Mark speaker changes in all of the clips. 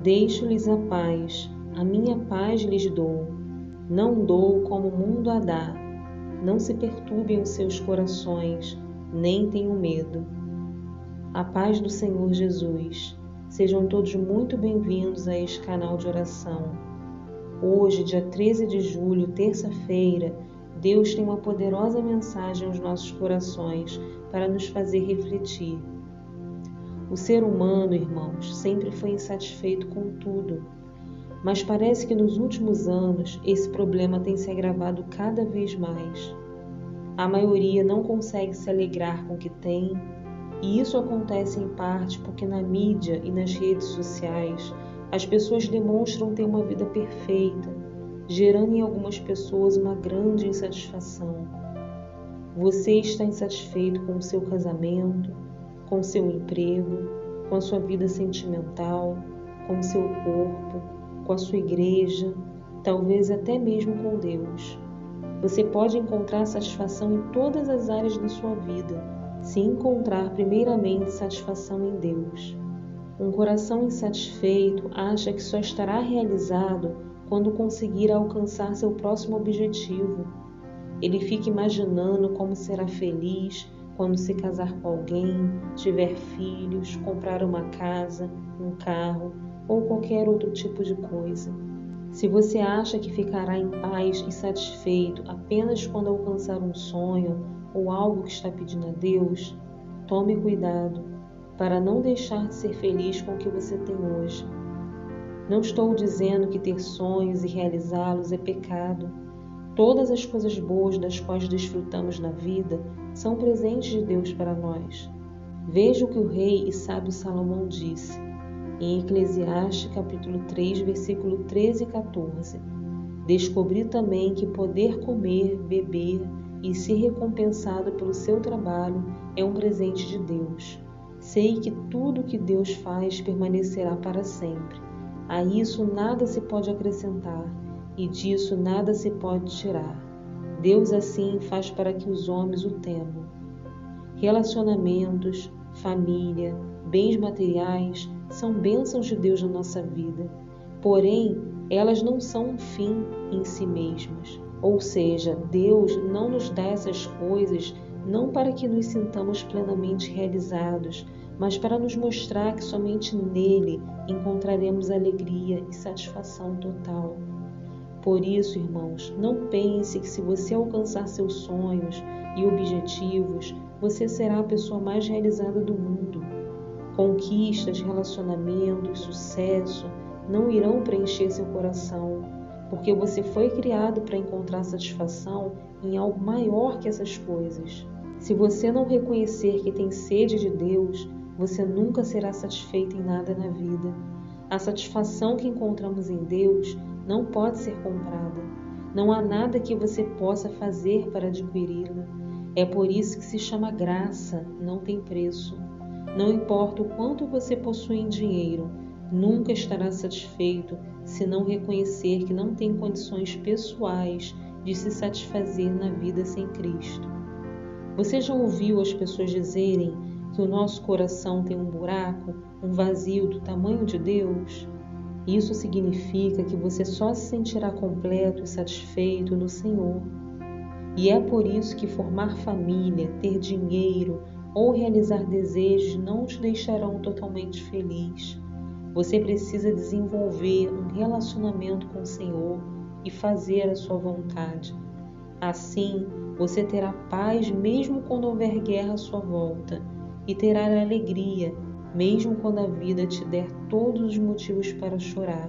Speaker 1: Deixo-lhes a paz, a minha paz lhes dou. Não dou como o mundo a dá. Não se perturbem os seus corações, nem tenham medo. A paz do Senhor Jesus. Sejam todos muito bem-vindos a este canal de oração. Hoje, dia 13 de julho, terça-feira, Deus tem uma poderosa mensagem aos nossos corações para nos fazer refletir. O ser humano, irmãos, sempre foi insatisfeito com tudo, mas parece que nos últimos anos esse problema tem se agravado cada vez mais. A maioria não consegue se alegrar com o que tem, e isso acontece em parte porque na mídia e nas redes sociais as pessoas demonstram ter uma vida perfeita, gerando em algumas pessoas uma grande insatisfação. Você está insatisfeito com o seu casamento, com o seu emprego, com a sua vida sentimental, com o seu corpo, com a sua igreja, talvez até mesmo com Deus. Você pode encontrar satisfação em todas as áreas da sua vida, se encontrar primeiramente satisfação em Deus. Um coração insatisfeito acha que só estará realizado quando conseguir alcançar seu próximo objetivo. Ele fica imaginando como será feliz quando se casar com alguém, tiver filhos, comprar uma casa, um carro ou qualquer outro tipo de coisa. Se você acha que ficará em paz e satisfeito apenas quando alcançar um sonho ou algo que está pedindo a Deus, tome cuidado para não deixar de ser feliz com o que você tem hoje. Não estou dizendo que ter sonhos e realizá-los é pecado. Todas as coisas boas das quais desfrutamos na vida são presentes de Deus para nós. Veja o que o rei e sábio Salomão disse, em Eclesiastes capítulo 3, versículo 13 e 14. Descobri também que poder comer, beber e ser recompensado pelo seu trabalho é um presente de Deus. Sei que tudo o que Deus faz permanecerá para sempre. A isso nada se pode acrescentar, e disso nada se pode tirar. Deus assim faz para que os homens o temam. Relacionamentos, família, bens materiais são bênçãos de Deus na nossa vida, porém elas não são um fim em si mesmas. Ou seja, Deus não nos dá essas coisas não para que nos sintamos plenamente realizados, mas para nos mostrar que somente nele encontraremos alegria e satisfação total. Por isso, irmãos, não pense que se você alcançar seus sonhos e objetivos, você será a pessoa mais realizada do mundo. Conquistas, relacionamentos, sucesso não irão preencher seu coração, porque você foi criado para encontrar satisfação em algo maior que essas coisas. Se você não reconhecer que tem sede de Deus, você nunca será satisfeito em nada na vida. A satisfação que encontramos em Deus não pode ser comprada. Não há nada que você possa fazer para adquiri-la. É por isso que se chama graça, não tem preço. Não importa o quanto você possui em dinheiro, nunca estará satisfeito se não reconhecer que não tem condições pessoais de se satisfazer na vida sem Cristo. Você já ouviu as pessoas dizerem que o nosso coração tem um buraco, um vazio do tamanho de Deus? Isso significa que você só se sentirá completo e satisfeito no Senhor. E é por isso que formar família, ter dinheiro ou realizar desejos não te deixarão totalmente feliz. Você precisa desenvolver um relacionamento com o Senhor e fazer a sua vontade. Assim, você terá paz mesmo quando houver guerra à sua volta e terá alegria mesmo quando a vida te der todos os motivos para chorar.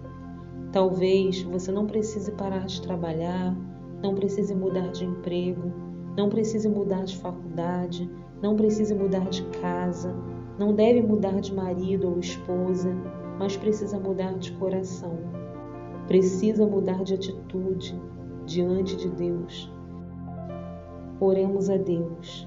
Speaker 1: Talvez você não precise parar de trabalhar, não precise mudar de emprego, não precise mudar de faculdade, não precise mudar de casa, não deve mudar de marido ou esposa, mas precisa mudar de coração. Precisa mudar de atitude diante de Deus. Oremos a Deus.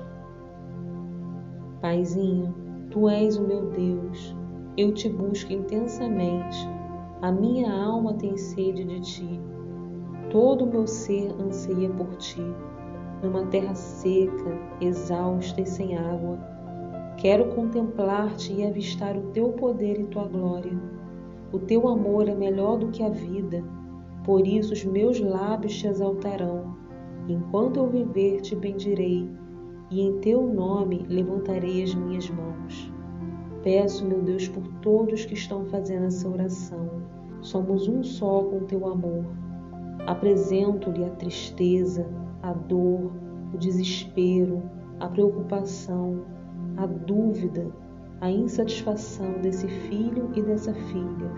Speaker 1: Paizinho, Tu és o meu Deus, eu te busco intensamente, a minha alma tem sede de Ti, todo o meu ser anseia por Ti, numa terra seca, exausta e sem água. Quero contemplar-te e avistar o Teu poder e Tua glória. O teu amor é melhor do que a vida, por isso os meus lábios te exaltarão. Enquanto eu viver, te bendirei, e em teu nome levantarei as minhas mãos. Peço, meu Deus, por todos que estão fazendo essa oração. Somos um só com teu amor. Apresento-lhe a tristeza, a dor, o desespero, a preocupação, a dúvida, a insatisfação desse filho e dessa filha.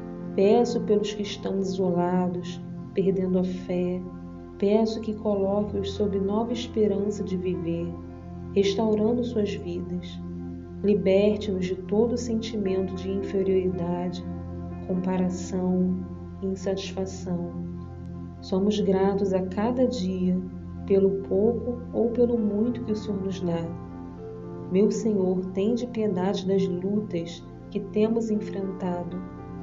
Speaker 1: Peço pelos que estão isolados, perdendo a fé. Peço que coloque-os sob nova esperança de viver, restaurando suas vidas. Liberte-nos de todo sentimento de inferioridade, comparação, insatisfação. Somos gratos a cada dia, pelo pouco ou pelo muito que o Senhor nos dá. Meu Senhor, tende piedade das lutas que temos enfrentado.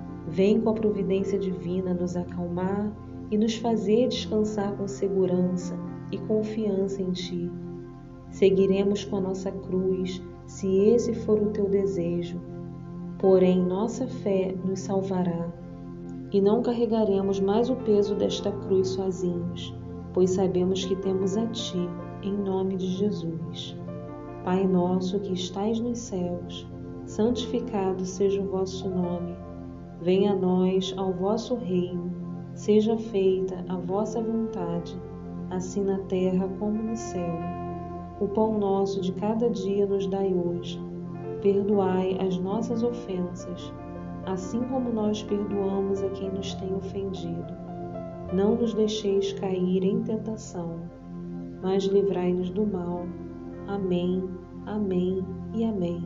Speaker 1: Vem com a providência divina nos acalmar e nos fazer descansar com segurança e confiança em Ti. Seguiremos com a nossa cruz, se esse for o Teu desejo. Porém, nossa fé nos salvará. E não carregaremos mais o peso desta cruz sozinhos, pois sabemos que temos a Ti, em nome de Jesus. Pai nosso que estais nos céus, santificado seja o vosso nome. Venha a nós ao vosso reino, seja feita a vossa vontade, assim na terra como no céu. O pão nosso de cada dia nos dai hoje. Perdoai as nossas ofensas, assim como nós perdoamos a quem nos tem ofendido. Não nos deixeis cair em tentação, mas livrai-nos do mal. Amém, amém e amém.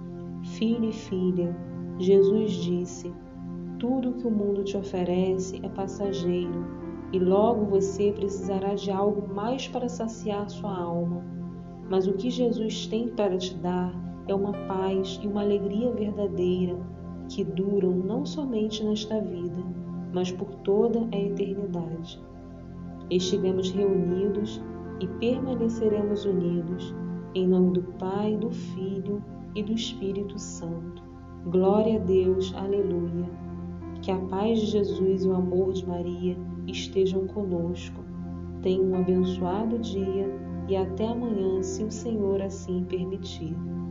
Speaker 1: Filho e filha, Jesus disse: tudo que o mundo te oferece é passageiro, e logo você precisará de algo mais para saciar sua alma. Mas o que Jesus tem para te dar é uma paz e uma alegria verdadeira, que duram não somente nesta vida, mas por toda a eternidade. Estivemos reunidos e permaneceremos unidos, em nome do Pai, do Filho e do Espírito Santo. Glória a Deus, aleluia. Que a paz de Jesus e o amor de Maria estejam conosco. Tenha um abençoado dia e até amanhã, se o Senhor assim permitir.